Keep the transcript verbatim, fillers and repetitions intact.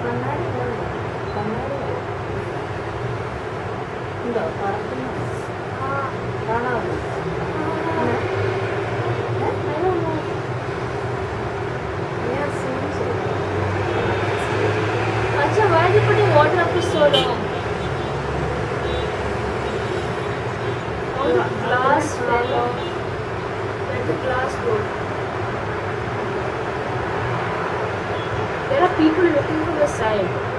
കണ്ണാടി പോയി. കണ്ണാടി പോയി. ഉണ്ടോ പറക്കുന്നു കാണാമോ? ഞാൻ zoom ചെയ്തു. Acha, why are you putting water up to so long? All the glass fell off. Where the glass go? There are people looking from the side.